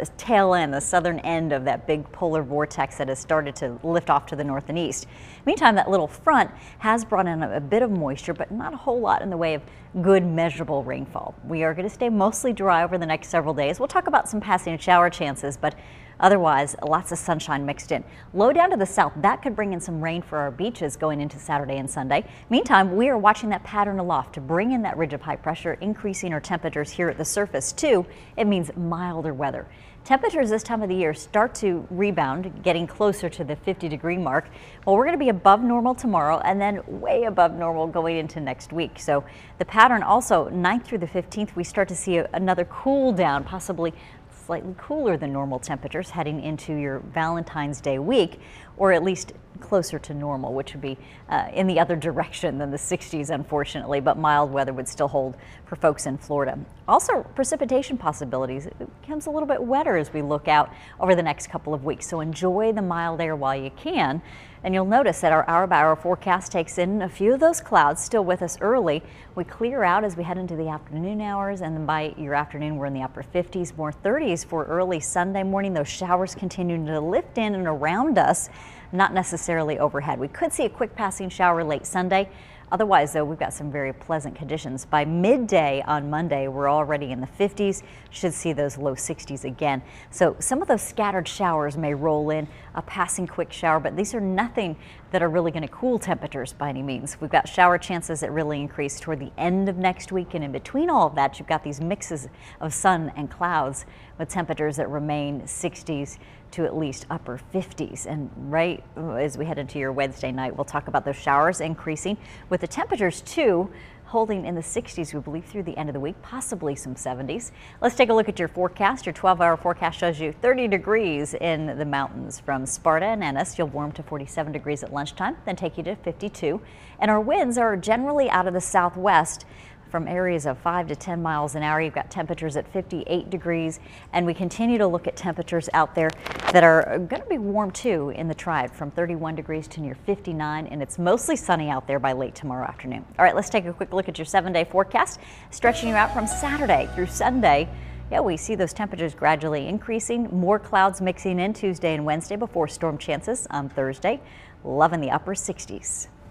tail end, the southern end of that big polar vortex that has started to lift off to the north and east. Meantime, that little front has brought in a bit of moisture, but not a whole lot in the way of good measurable rainfall. We are going to stay mostly dry over the next several days. We'll talk about some passing shower chances, but otherwise, lots of sunshine mixed in. Low down to the south, that could bring in some rain for our beaches going into Saturday and Sunday. Meantime, we are watching that pattern aloft to bring in that ridge of high pressure, increasing our temperatures here at the surface too. It means milder weather. Temperatures this time of the year start to rebound, getting closer to the 50-degree mark. Well, we're going to be above normal tomorrow and then way above normal going into next week. So the pattern also 9th through the 15th, we start to see another cool down, possibly slightly cooler than normal temperatures heading into your Valentine's Day week, or at least closer to normal, which would be in the other direction than the 60s, unfortunately, but mild weather would still hold for folks in Florida. Also, precipitation possibilities. It becomes a little bit wetter as we look out over the next couple of weeks, so enjoy the mild air while you can. And you'll notice that our hour-by-hour forecast takes in a few of those clouds still with us early. We clear out as we head into the afternoon hours, and then by your afternoon we're in the upper 50s, more 30s for early Sunday morning. Those showers continue to lift in and around us, not necessarily overhead. We could see a quick passing shower late Sunday. Otherwise, though, we've got some very pleasant conditions. By midday on Monday, we're already in the 50s. Should see those low 60s again. So some of those scattered showers may roll in, a passing quick shower, but these are nothing that are really going to cool temperatures by any means. We've got shower chances that really increase toward the end of next week, and in between all of that, you've got these mixes of sun and clouds with temperatures that remain 60s to at least upper 50s. And right as we head into your Wednesday night, we'll talk about those showers increasing with the temperatures too holding in the 60s, we believe, through the end of the week, possibly some 70s. Let's take a look at your forecast. Your 12-hour forecast shows you 30 degrees in the mountains from Sparta and Ennis. You'll warm to 47 degrees at lunchtime, then take you to 52. And our winds are generally out of the southwest from areas of 5 to 10 miles an hour. You've got temperatures at 58 degrees, and we continue to look at temperatures out there that are going to be warm too in the Triad, from 31 degrees to near 59, and it's mostly sunny out there by late tomorrow afternoon. All right, let's take a quick look at your 7-day forecast, stretching you out from Saturday through Sunday. Yeah, we see those temperatures gradually increasing, more clouds mixing in Tuesday and Wednesday before storm chances on Thursday, loving the upper 60s.